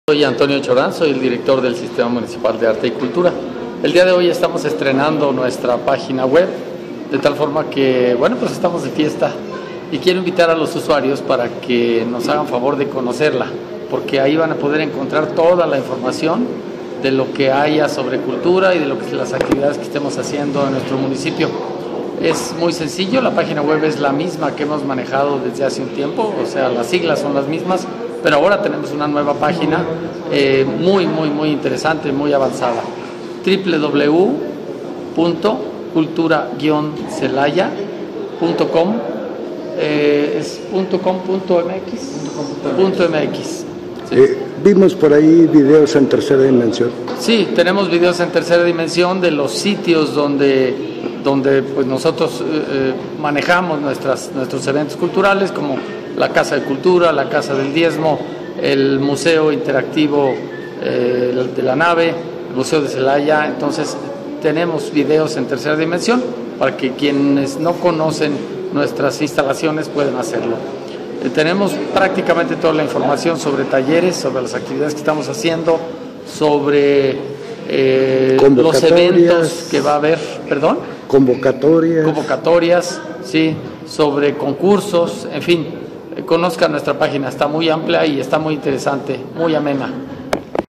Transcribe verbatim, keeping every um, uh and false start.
Soy Antonio Chorán, soy el director del Sistema Municipal de Arte y Cultura. El día de hoy estamos estrenando nuestra página web, de tal forma que, bueno, pues estamos de fiesta y quiero invitar a los usuarios para que nos hagan favor de conocerla, porque ahí van a poder encontrar toda la información de lo que haya sobre cultura y de lo que las actividades que estemos haciendo en nuestro municipio. Es muy sencillo, la página web es la misma que hemos manejado desde hace un tiempo, o sea, las siglas son las mismas, pero ahora tenemos una nueva página eh, muy, muy, muy interesante, muy avanzada. doble u doble u doble u punto cultura guion celaya punto com eh, es .com punto m x. Sí. Eh, vimos por ahí videos en tercera dimensión. Sí, tenemos videos en tercera dimensión de los sitios donde, donde pues nosotros eh, manejamos nuestras, nuestros eventos culturales, como la Casa de Cultura, la Casa del Diezmo, el Museo Interactivo eh, de la Nave, el Museo de Celaya. Entonces tenemos videos en tercera dimensión para que quienes no conocen nuestras instalaciones puedan hacerlo. Eh, tenemos prácticamente toda la información sobre talleres, sobre las actividades que estamos haciendo, sobre eh, los eventos que va a haber, perdón. Convocatorias. Convocatorias, sí, sobre concursos, en fin. Conozcan nuestra página, está muy amplia y está muy interesante, muy amena.